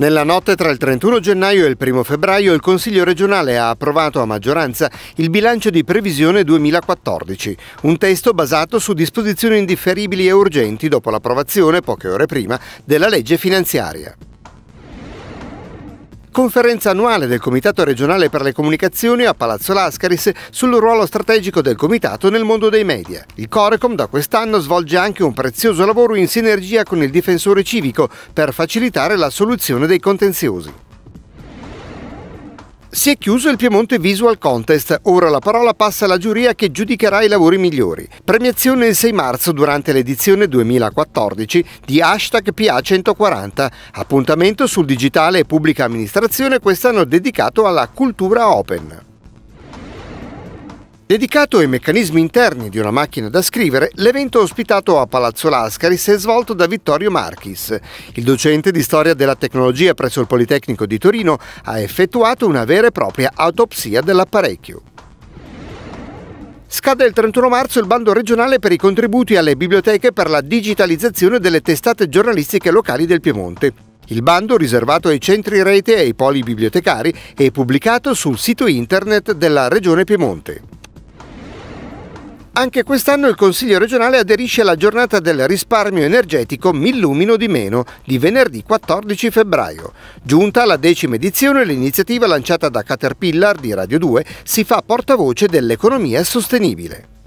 Nella notte tra il 31 gennaio e il 1 febbraio il Consiglio regionale ha approvato a maggioranza il bilancio di previsione 2014, un testo basato su disposizioni indifferibili e urgenti dopo l'approvazione, poche ore prima, della legge finanziaria. Conferenza annuale del Comitato regionale per le comunicazioni a Palazzo Lascaris sul ruolo strategico del Comitato nel mondo dei media. Il Corecom da quest'anno svolge anche un prezioso lavoro in sinergia con il difensore civico per facilitare la soluzione dei contenziosi. Si è chiuso il Piemonte Visual Contest, ora la parola passa alla giuria che giudicherà i lavori migliori. Premiazione il 6 marzo durante l'edizione 2014 di #PA140, appuntamento sul digitale e pubblica amministrazione quest'anno dedicato alla cultura open. Dedicato ai meccanismi interni di una macchina da scrivere, l'evento ospitato a Palazzo Lascaris è svolto da Vittorio Marchis. Il docente di storia della tecnologia presso il Politecnico di Torino ha effettuato una vera e propria autopsia dell'apparecchio. Scade il 31 marzo il bando regionale per i contributi alle biblioteche per la digitalizzazione delle testate giornalistiche locali del Piemonte. Il bando, riservato ai centri rete e ai poli bibliotecari, è pubblicato sul sito internet della Regione Piemonte. Anche quest'anno il Consiglio regionale aderisce alla giornata del risparmio energetico M'illumino di meno di venerdì 14 febbraio. Giunta alla 10ª edizione, l'iniziativa lanciata da Caterpillar di Radio 2 si fa portavoce dell'economia sostenibile.